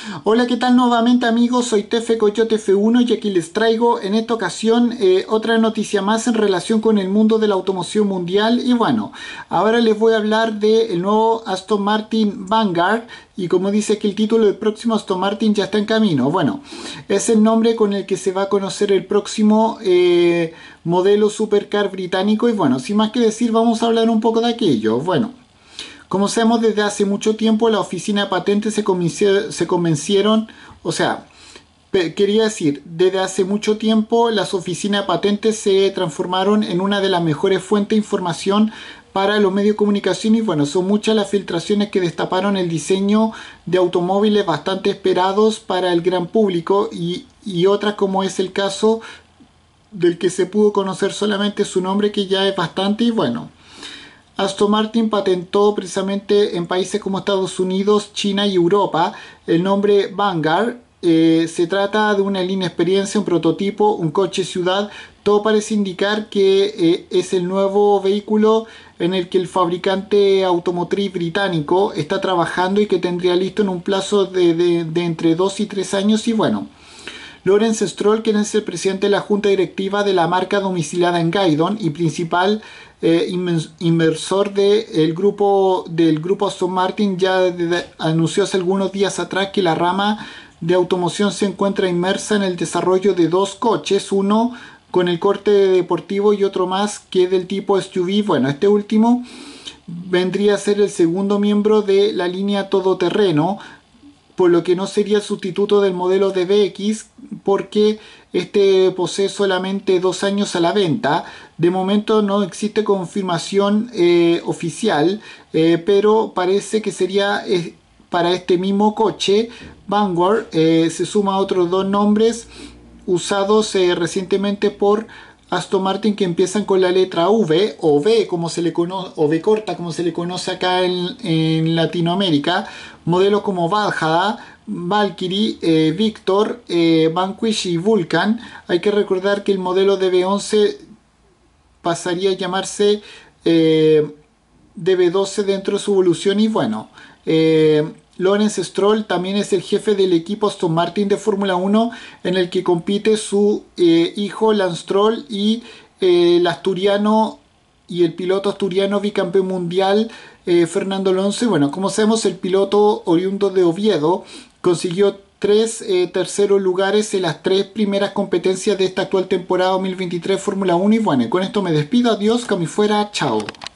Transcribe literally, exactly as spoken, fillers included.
Hola, ¿qué tal nuevamente amigos? Soy Tefe Coyote F uno y aquí les traigo en esta ocasión eh, otra noticia más en relación con el mundo de la automoción mundial. Y bueno, ahora les voy a hablar del nuevo Aston Martin Vanguard. Y como dice aquí el título, el próximo Aston Martin ya está en camino. Bueno, es el nombre con el que se va a conocer el próximo eh, modelo supercar británico. Y bueno, sin más que decir, vamos a hablar un poco de aquello. Bueno. Como sabemos, desde hace mucho tiempo la oficina de patentes se, convencie- se convencieron, o sea, pe- quería decir, desde hace mucho tiempo las oficinas de patentes se transformaron en una de las mejores fuentes de información para los medios de comunicación y bueno, son muchas las filtraciones que destaparon el diseño de automóviles bastante esperados para el gran público y, y otras como es el caso del que se pudo conocer solamente su nombre que ya es bastante y bueno. Aston Martin patentó precisamente en países como Estados Unidos, China y Europa el nombre Vanguard. Eh, se trata de una línea experiencia, un prototipo, un coche ciudad. Todo parece indicar que eh, es el nuevo vehículo en el que el fabricante automotriz británico está trabajando y que tendría listo en un plazo de, de, de entre dos y tres años. Y bueno, Lawrence Stroll, quien es el presidente de la junta directiva de la marca domiciliada en Gaydon y principal eh, inversor de el grupo, del grupo Aston Martin, ya de, de, anunció hace algunos días atrás que la rama de automoción se encuentra inmersa en el desarrollo de dos coches, uno con el corte deportivo y otro más que es del tipo S U V. Bueno, este último vendría a ser el segundo miembro de la línea todoterreno, por lo que no sería el sustituto del modelo D B X porque este posee solamente dos años a la venta. De momento no existe confirmación eh, oficial, eh, pero parece que sería eh, para este mismo coche Vanguard. Eh, se suma a otros dos nombres usados eh, recientemente por Aston Martin que empiezan con la letra V o V como se le conoce, o V corta como se le conoce acá en, en Latinoamérica. Modelos como Valhalla, Valkyrie, eh, Victor, eh, Vanquish y Vulcan. Hay que recordar que el modelo D B once pasaría a llamarse eh, D B doce dentro de su evolución y bueno, eh, Lawrence Stroll también es el jefe del equipo Aston Martin de Fórmula uno en el que compite su eh, hijo Lance Stroll y eh, el asturiano y el piloto asturiano bicampeón mundial eh, Fernando Alonso. Y bueno, como sabemos, el piloto oriundo de Oviedo consiguió tres eh, terceros lugares en las tres primeras competencias de esta actual temporada dos mil veintitrés Fórmula uno. Y bueno, con esto me despido. Adiós, que me fuera. Chao.